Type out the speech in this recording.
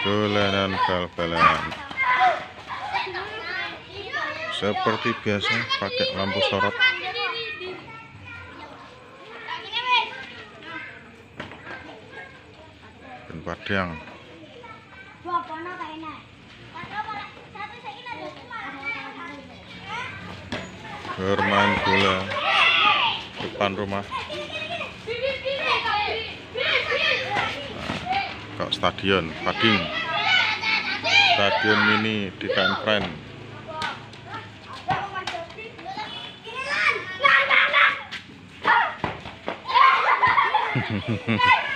dolanan bal-balan. Seperti biasa pakai lampu sorot. Dan Padang. Bermain bola depan rumah. Kok stadion Pading, stadion mini di Time Friend.